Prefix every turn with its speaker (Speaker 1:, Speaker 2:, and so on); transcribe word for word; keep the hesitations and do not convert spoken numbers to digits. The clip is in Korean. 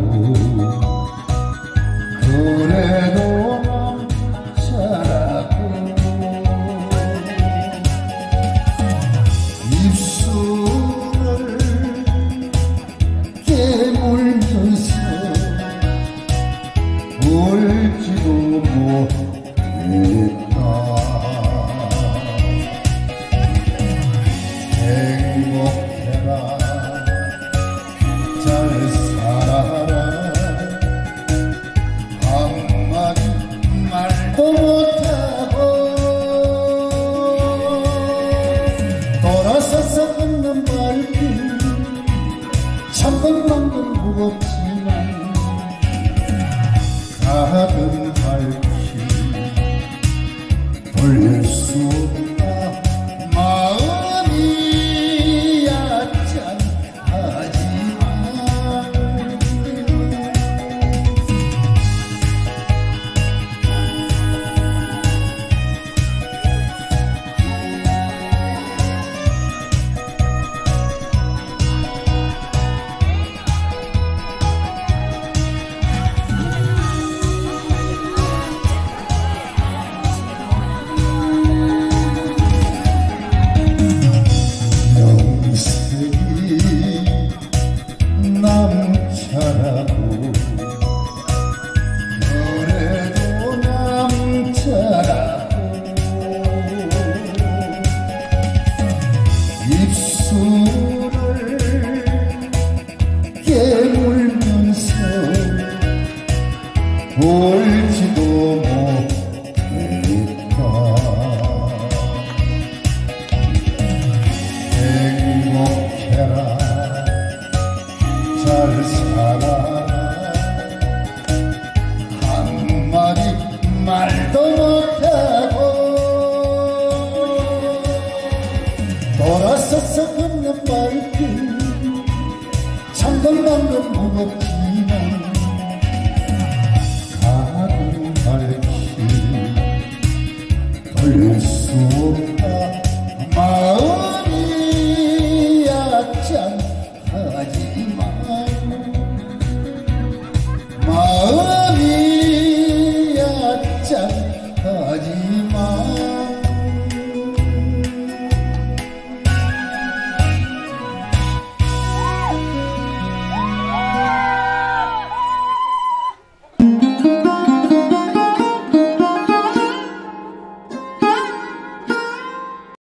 Speaker 1: 그래도 남자라고 입술을 깨물면서 울지도 못했다. 행복해라 잘 살아라 한마디 말도 못하고 돌아서서 걷는 발길 천근만근 무겁지만 가든 발길 돌릴 수 없다. 마음이 얕짠하지만 남자라고 그래도 남자라고 입술을 깨물면서 울지도 못했다. 행복해라 잘 살아라 한마디 말도 못하고 돌아서서 걷는 발길 천근만근 무겁지만 가는 발길 돌릴 수 없다.